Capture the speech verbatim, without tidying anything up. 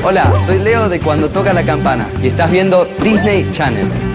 Hola, soy Leo de Cuando Toca la Campana y estás viendo Disney Channel.